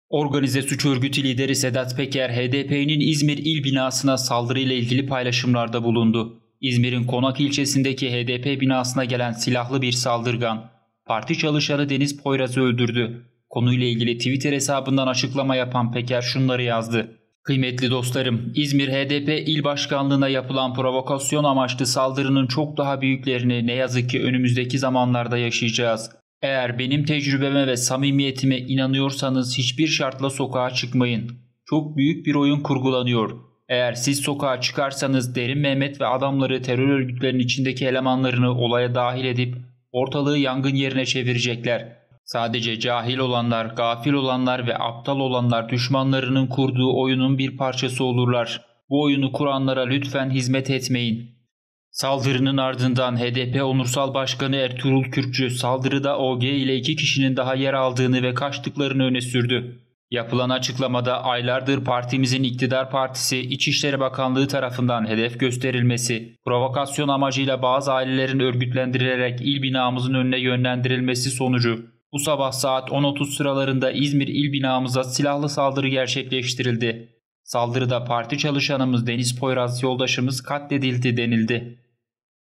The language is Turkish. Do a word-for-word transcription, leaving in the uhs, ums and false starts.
Organize suç örgütü lideri Sedat Peker, H D P'nin İzmir il binasına saldırıyla ilgili paylaşımlarda bulundu. İzmir'in Konak ilçesindeki H D P binasına gelen silahlı bir saldırgan, parti çalışanı Deniz Poyraz'ı öldürdü. Konuyla ilgili Twitter hesabından açıklama yapan Peker şunları yazdı. Kıymetli dostlarım, İzmir H D P il başkanlığına yapılan provokasyon amaçlı saldırının çok daha büyüklerini ne yazık ki önümüzdeki zamanlarda yaşayacağız. Eğer benim tecrübeme ve samimiyetime inanıyorsanız hiçbir şartla sokağa çıkmayın. Çok büyük bir oyun kurgulanıyor. Eğer siz sokağa çıkarsanız Derin Mehmet ve adamları terör örgütlerinin içindeki elemanlarını olaya dahil edip ortalığı yangın yerine çevirecekler. Sadece cahil olanlar, gafil olanlar ve aptal olanlar düşmanlarının kurduğu oyunun bir parçası olurlar. Bu oyunu kuranlara lütfen hizmet etmeyin. Saldırının ardından H D P Onursal Başkanı Ertuğrul Kürkçü saldırıda O G ile iki kişinin daha yer aldığını ve kaçtıklarını öne sürdü. Yapılan açıklamada aylardır partimizin iktidar partisi İçişleri Bakanlığı tarafından hedef gösterilmesi, provokasyon amacıyla bazı ailelerin örgütlendirilerek il binamızın önüne yönlendirilmesi sonucu bu sabah saat on otuz sıralarında İzmir il binamıza silahlı saldırı gerçekleştirildi. Saldırıda parti çalışanımız Deniz Poyraz yoldaşımız katledildi denildi.